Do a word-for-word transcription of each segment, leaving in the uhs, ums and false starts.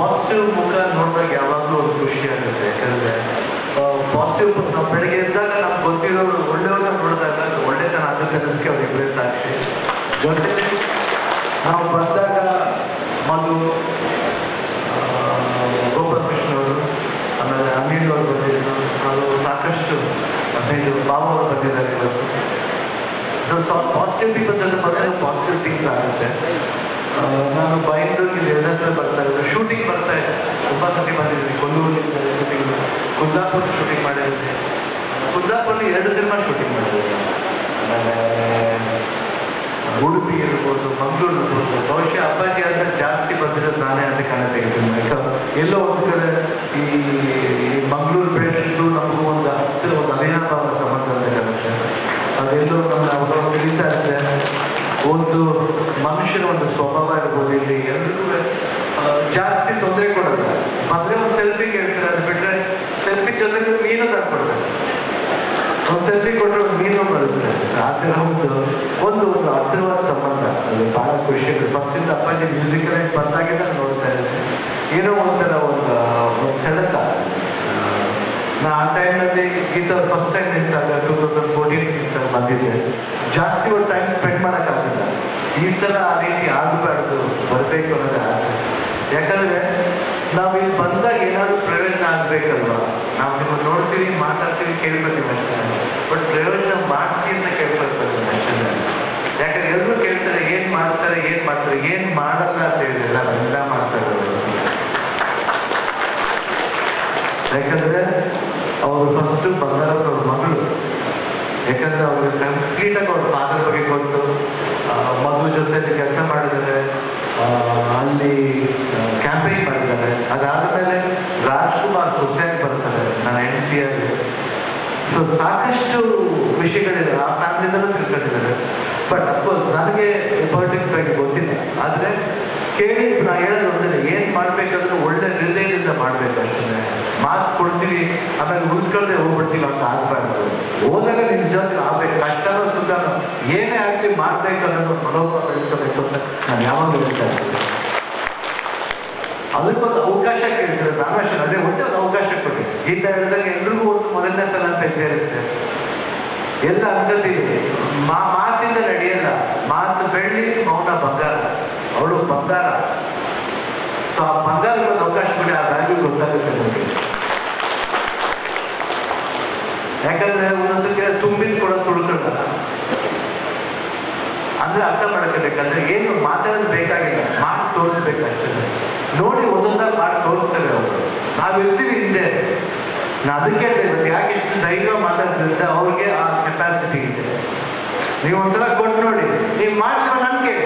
Positive ಮುಖ ನೋಡಿದಾಗ ಯಾವಾಗಲೂ ಒಂದು ಖುಷಿ ಆಗುತ್ತೆ. ಯಾಕಂದ್ರೆ ಪಾಸಿಟಿವ್ ನಾವು ಬೆಳಗ್ಗೆ ಎದ್ದಾಗ ನಮ್ಗೆ ಗೊತ್ತಿರೋರು ಒಳ್ಳೆಯವ್ರನ್ನ ನೋಡಿದಾಗ ಒಳ್ಳೆತನ ಆಗುತ್ತೆ ಅನ್ನೋದಕ್ಕೆ ಅವ್ರು ಇಬ್ಬರೇ ಸಾಕ್ಷಿ. ಜೊತೆಗೆ ನಾವು ಬಂದಾಗ ಮಧು, ಗೋಪಾಲಕೃಷ್ಣ ಅವರು, ಆಮೇಲೆ ಅಮೀನ್ ಅವರು ಬಂದಿದ್ರು, ನಾವು ಸಾಕಷ್ಟು ಸ್ನೇಹಿತರು ಬಾಬು ಅವರು ಬಂದಿದ್ದಾರೆ ಇವತ್ತು. ಸೊ ಪಾಸಿಟಿವ್ ಪೀಪಲ್ ಜೊತೆ ಬಂದಾಗ ಪಾಸಿಟಿವ್ ಥಿಂಗ್ಸ್ ಆಗುತ್ತೆ. ನಾನು ಬೈಂದೂರಿಗೆ ಎರಡನೇ ಸಲ ಬರ್ತಾ ಇದ್ದೆ, ಶೂಟಿಂಗ್ ಬರ್ತಾ ಇದ್ದೆ, ತುಂಬ ಸತಿ ಬಂದಿದ್ದೀನಿ. ಕೊಲ್ಲೂರಿನಿಂದ ಶೂಟಿಂಗ್, ಕುಂದಾಪುರ ಶೂಟಿಂಗ್ ಮಾಡಿದ್ದೀನಿ, ಕುಂದಾಪುರಲ್ಲಿ ಎರಡು ಸಿನಿಮಾ ಶೂಟಿಂಗ್ ಮಾಡಿದ್ದೀನಿ. ಆಮೇಲೆ ಉಡುಪಿ ಇರ್ಬೋದು, ಮಂಗಳೂರು ಇರ್ಬೋದು. ಬಹುಶಃ ಅಪ್ಪಾಜಿ ಅಂದರೆ ಜಾಸ್ತಿ ಬಂದಿರೋದು ನಾನೇ ಅಂತ ಕಣ ತೆಗಿತೀನಿ. ಯಾಕಂದ್ರೆ ಎಲ್ಲೋ ಒಂದು ಕಡೆ ಈ ಮಂಗಳೂರು ಬೆಳೆಸಿದ್ದು ನಮಗೂ ಒಂದು ಹತ್ತಿರ ಒಂದು ಅವಿನಾಭಾವ ಸಂಬಂಧ ಅಂತ ಕಾಣುತ್ತೆ. ಅದೆಲ್ಲೋ ನಮ್ಮ ಅವರು ತಿಳಿತಾ ಇದ್ದೆ. ಒಂದು ಮನುಷ್ಯನ ಒಂದು ಸ್ವಭಾವ ಇರ್ಬೋದು, ಇಲ್ಲಿ ಎಲ್ರಿಗೂ ಜಾಸ್ತಿ ತೊಂದರೆ ಕೊಡೋದು. ಬಂದರೆ ಒಂದು ಸೆಲ್ಫಿ ಕೇಳ್ತಾರೆ, ಅದು ಬಿಟ್ಟರೆ ಸೆಲ್ಫಿ ಜೊತೆಗೆ ಮೀನು ತಂದ್ಕೊಡ್ತಾರೆ. ಒಂದು ಸೆಲ್ಫಿ ಕೊಟ್ಟರೆ ಒಂದು ಮೀನು ಬರುತ್ತೆ. ಆ ಥರ ಒಂದು ಒಂದು ಒಂದು ಹತ್ತಿರವಾದ ಸಂಬಂಧ, ಅದು ಭಾಳ ಖುಷಿ. ಫಸ್ಟಿಂದ ಅಪ್ಪಾಜಿ ಮ್ಯೂಸಿಕಲ್ ಬಂದಾಗೆ ನಾನು ನೋಡ್ತಾ ಇದ್ದೆ. ಏನೋ ಒಂಥರ ಒಂದು ಒಂದು ಸೆಳೆತ. ನಾ ಆ ಟೈಮ್ನಲ್ಲಿ ಈ ಥರ ಫಸ್ಟ್ ಟೈಮ್ ನಿಂತಾಗ ಟೂ ತೌಸಂಡ್ ಫೋರ್ಟೀನ್ ನಿಂತಾಗ ಬಂದಿದ್ದೆ. ಜಾಸ್ತಿ ಒಂದು ಟೈಮ್ ಸ್ಪೆಂಡ್ ಮಾಡೋಕ್ಕಾಗಲ್ಲ. ಈ ಸಲ ಆ ರೀತಿ ಆಗಬಾರ್ದು, ಬರಬೇಕು ಅನ್ನೋದು ಆಸೆ. ಯಾಕಂದರೆ ನಾವು ಇಲ್ಲಿ ಬಂದಾಗ ಏನಾದರೂ ಪ್ರಯೋಜನ ಆಗಬೇಕಲ್ವಾ. ನಾವು ನಿಮ್ಮನ್ನು ನೋಡ್ತೀವಿ, ಮಾತಾಡ್ತೀವಿ, ಕೇಳ್ಕೊತೀವಿ ಅಷ್ಟೇ. ಬಟ್ ಪ್ರಯೋಜನ ಮಾಡಿಸಿ ಅಂತ ಕೇಳ್ಕೊಳ್ತಾರೆ ಅಷ್ಟೇ. ಯಾಕಂದ್ರೆ ಎಲ್ಲರೂ ಕೇಳ್ತಾರೆ ಏನು ಮಾಡ್ತಾರೆ ಏನು ಮಾಡ್ತಾರೆ ಏನು ಮಾಡಲ್ಲ ಅಂತ ಹೇಳಿದ್ರೆ ನಾವೆಲ್ಲ ಮಾಡ್ತಾ ಇರೋದು. ಯಾಕಂದ್ರೆ ಅವರು ಫಸ್ಟ್ ಬಂಗಾರವ್ರ ಅವ್ರ ಮಗಳು. ಯಾಕಂದ್ರೆ ಅವ್ರಿಗೆ ಕಂಪ್ಲೀಟಾಗಿ ಅವ್ರ ಫಾದರ್ ಬಗ್ಗೆ ಕೊಟ್ಟು ಮಗು ಜೊತೆ ಕೆಲಸ ಮಾಡಿದ್ದಾರೆ, ಅಲ್ಲಿ ಕ್ಯಾಂಪೇನ್ ಮಾಡಿದ್ದಾರೆ. ಅದಾದ್ಮೇಲೆ ರಾಜ್ಕುಮಾರ್ ಸೊಸೈಟಿ ಬರ್ತಾರೆ ನನ್ನ ಹೆಂಡತಿಯಲ್ಲಿ. ಸೊ ಸಾಕಷ್ಟು ವಿಷಯಗಳಿದೆ, ಆ ಫ್ಯಾಮಿಲಿದಲ್ಲೂ ತಿಳ್ಕೊಂಡಿದ್ದಾರೆ. ಬಟ್ ಅಫ್ಕೋರ್ಸ್ ನನಗೆ ಪಾಲಿಟಿಕ್ಸ್ ಬಗ್ಗೆ ಗೊತ್ತಿಲ್ಲ. ಆದರೆ ಕೇಳಿ ನಾ ಹೇಳೋದು ಒಂದಿಲ್ಲ, ಏನು ಮಾಡಬೇಕಂದ್ರೆ ಒಳ್ಳೆ ಹೃದಯದಿಂದ ಮಾಡಬೇಕು ಅಷ್ಟೇ. ಮಾತು ಕೊಡ್ತೀವಿ ಆಮೇಲೆ ಉಳಿಸ್ಕೊಳ್ದೆ ಹೋಗ್ಬಿಡ್ತೀವಿ ಅಂತ ಆಗ್ಬಾರ್ದು. ಹೋದಾಗ ನಿಜವಾಗಿ ಆಗ್ಬೇಕು, ಕಷ್ಟನೋ ಸುಖನೋ ಏನೇ ಆಗಲಿ ಮಾಡಬೇಕು ಅನ್ನೋದು ಮನೋಭಾವ ಬೆಳೆಸಬೇಕು ಅಂತ ನಾನು ಯಾವಾಗಲೂ ಹೇಳ್ತಾ ಇದ್ದೀನಿ. ಅದಕ್ಕೊಂದು ಅವಕಾಶ ಕೇಳ್ತಾರೆ. ನಾಗೇಶ್ ಅದೇ ಒಟ್ಟೆ ಒಂದು ಅವಕಾಶ ಕೊಡಿ. ಗೀತಾ ಹೇಳಿದಾಗ ಎಲ್ರಿಗೂ ಒಂದು ಮೊದಲನೇ ಸಲ ಅಂತ ಇದ್ದೇ ಇರುತ್ತೆ. ಎಲ್ಲ ಅನ್ಕೋತೀವಿ ಮಾ ಮಾತಿಂದ ನಡೆಯಲ್ಲ. ಮಾತು ಬೆಳ್ಳಿ, ಮೌನ ಬಂಗಾರ. ಅವಳು ಬಂಗಾರ. ಸೊ ಆ ಬಂಗಾರಕ್ಕೆ ಒಂದು ಅವಕಾಶ ಕೊಡಿ, ಆ ವ್ಯಾಲ್ಯೂ ಗೊತ್ತಾಗುತ್ತೆ ನಮಗೆ. ಯಾಕಂದ್ರೆ ಒಂದೊಂದಕ್ಕೆ ತುಂಬಿದ ಕೂಡ ತುಳ್ಕೊಳ್ಳಲ್ಲ. ಅಂದ್ರೆ ಅರ್ಥ ಮಾಡ್ಕೋಬೇಕಂದ್ರೆ ಏನು ಮಾತಾಡೋದು ಬೇಕಾಗಿಲ್ಲ, ಮಾಡಿ ತೋರಿಸ್ಬೇಕಷ್ಟೇ. ನೋಡಿ ಒಂದೊಂದಾಗಿ ಮಾಡಿ ತೋರಿಸ್ತೇವೆ ಅವರು. ನಾವು ಇರ್ತೀವಿ ಹಿಂದೆ. ನಾ ಅದಕ್ಕೆ ಹೇಳ್ತೇವೆ, ಯಾಕೆ ಇಷ್ಟು ಧೈರ್ಯ ಮಾತಾಡ್ತಿದ್ರೆ ಅವ್ರಿಗೆ ಆ ಕೆಪಾಸಿಟಿ ಇದೆ. ನೀವು ಒಂದ್ಸಲ ಕೊಟ್ಟು ನೋಡಿ, ನೀವು ಮಾಡ್ತೀವ ನನ್ ಕೇಳಿ.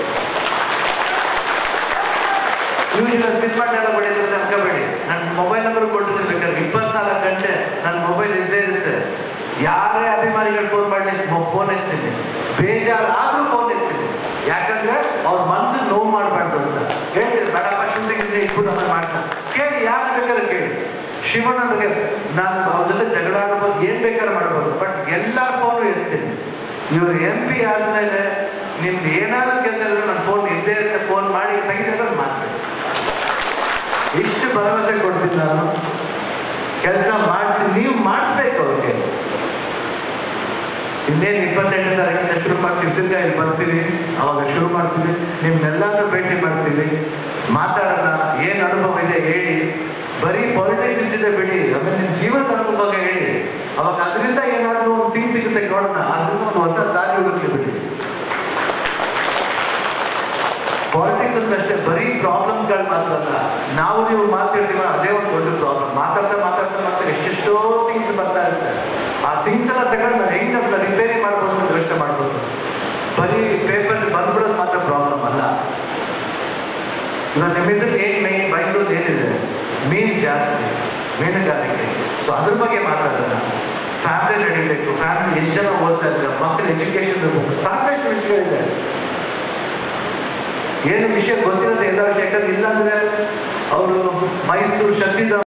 ಇವಾಗ ಸಿನಿಮಾ ಎಲ್ಲ ಬಡಿದ್ರೆ ಅನ್ಕೋಬೇಡಿ. ನನ್ನ ಮೊಬೈಲ್ ನಂಬರ್ ಕೊಟ್ಟಿರ್ಬೇಕಾದ್ರೆ ಇಪ್ಪತ್ನಾಲ್ಕು ಗಂಟೆ ನನ್ನ ಮೊಬೈಲ್ ಇದ್ದೇ ಇರುತ್ತೆ. ಯಾರೇ ಅಭಿಮಾನಿಗಳು ಫೋನ್ ಮಾಡಲಿ ಫೋನ್ ಎತ್ತೀನಿ, ಬೇಜಾರಾದ್ರೂ ಫೋನ್ ಎತ್ತೀನಿ. ಯಾಕಂದ್ರೆ ಅವ್ರ ಮನ್ಸಿಗೆ ನೋವು ಮಾಡಬಾರ್ದು ಅಂತ ಹೇಳ್ತೀರಿ. ಬೇಡಪ್ಪ ಶೂಟಿಂಗ್ ಇಟ್ಬಿಟ್ಟು ಆಮೇಲೆ ಮಾಡ್ತಾರೆ, ಕೇಳಿ ಯಾರು ಬೇಕಾದ್ರೆ ಕೇಳಿ. ಶಿವಣ್ಣನಿಗೆ ನಾನು ಅವ್ರ ಜೊತೆ ಜಗಳ ಆಡ್ಬೋದು, ಏನ್ ಬೇಕಾದ್ರೆ ಮಾಡ್ಬೋದು. ಬಟ್ ಎಲ್ಲ ಫೋನು ಎತ್ತೀನಿ. ಇವರು ಎಂ ಪಿ ಆದ್ಮೇಲೆ ನಿಮ್ದು ಏನಾದ್ರು ಕೆಲಸ ಇದ್ರೆ ನನ್ನ ಫೋನ್ ಇದ್ದೇ ಇರುತ್ತೆ, ಫೋನ್ ಮಾಡಿ ತೆಗಿದ್ರೆ ಮಾಡ್ತೀನಿ. ಇಷ್ಟು ಭರವಸೆ ಕೊಡ್ತೀನಿ ನಾನು. ಕೆಲಸ ಮಾಡ್ತೀನಿ, ನೀವು ಮಾಡಿಸ್ಬೇಕು ಅವ್ರಿಗೆ. ಇನ್ನೇನು ಇಪ್ಪತ್ತೆಂಟನೇ ತಾರೀಕಿಂದ ಶುರು ಮಾಡ್ತೀವಿ, ತಿರ್ಗಾ ಇಲ್ಲಿ ಬರ್ತೀವಿ, ಅವಾಗ ಶುರು ಮಾಡ್ತೀವಿ. ನಿಮ್ನೆಲ್ಲಾದ್ರೂ ಭೇಟಿ ಮಾಡ್ತೀವಿ, ಮಾತಾಡೋಣ. ಏನು ಅನುಭವ ಇದೆ ಹೇಳಿ. ಬರೀ ಪಾಲಿಟಿಕ್ಸ್ ಇದ್ದಿದೆ ಬಿಡಿ, ಆಮೇಲೆ ನಿಮ್ಮ ಜೀವನದ ಅನುಭವ ಹೇಳಿ. ಅವಾಗ ಅದರಿಂದ ಏನಾದರೂ ಒಂದು ಥಿಂಗ್ ಸಿಗುತ್ತೆ ನೋಡೋಣ. ಅದರಿಂದ ಒಂದು ಹೊಸ ದಾರಿ ಹುಡುಕಿ ಬಿಡಿ. ಪಾಲಿಟಿಕ್ಸ್ ಅಂತಷ್ಟೇ ಬರೀ ಪ್ರಾಬ್ಲಮ್ಸ್ಗಳು ಮಾತ್ರ ಅಲ್ಲ. ನಾವು ನೀವು ಮಾತಾಡ್ತೀವ, ಅದೇ ಒಂದು ದೊಡ್ಡ ಪ್ರಾಬ್ಲಮ್. ಮಾತಾಡ್ತಾ ಮಾತಾಡ್ತಾ ಮಾತ್ರ ಎಷ್ಟೆಷ್ಟೋ ಥಿಂಗ್ಸ್ ಬರ್ತಾ ಇರುತ್ತೆ. ಆ ಥಿಂಗ್ಸ್ ಎಲ್ಲ ತಗೊಂಡು ನಾನು ಹೆಂಗೆ ಅಂತ ರಿಪೇರಿ ಮಾಡ್ಬೋದು ಅಂತ ಯೋಚನೆ ಮಾಡ್ಬೋದು. ಬರೀ ಪೇಪರ್ ಬಂದ್ಬಿಡೋದು ಮಾತ್ರ ಪ್ರಾಬ್ಲಮ್ ಅಲ್ಲ. ಇವಾಗ ನಿಮ್ಮಿದ್ರಲ್ಲಿ ಏನು ಮೈನ್ ಬೈಂದೂರು ಏನಿದೆ, ಮೀನು ಜಾಸ್ತಿ, ಮೀನುಗಾರಿಕೆ. ಸೊ ಅದ್ರ ಬಗ್ಗೆ ಮಾತಾಡೋಣ. ಫ್ಯಾಮಿಲಿ ನಡೀಬೇಕು, ಫ್ಯಾಮಿಲಿ ಎಷ್ಟು ಜನ ಓದ್ತಾ ಇದ್ದಾರೆ, ಮಕ್ಕಳ ಎಜುಕೇಶನ್ ಇರಬೇಕು, ಸಾಕಷ್ಟು ವಿಷಯಗಳಿದೆ. ಏನು ವಿಷಯ ಗೊತ್ತಿರುತ್ತೆ ಎಲ್ಲ ವಿಷಯ. ಯಾಕಂದ್ರೆ ಇಲ್ಲಾಂದ್ರೆ ಅವರು ಮೈಸೂರು ಶಕ್ತಿಧಾಮ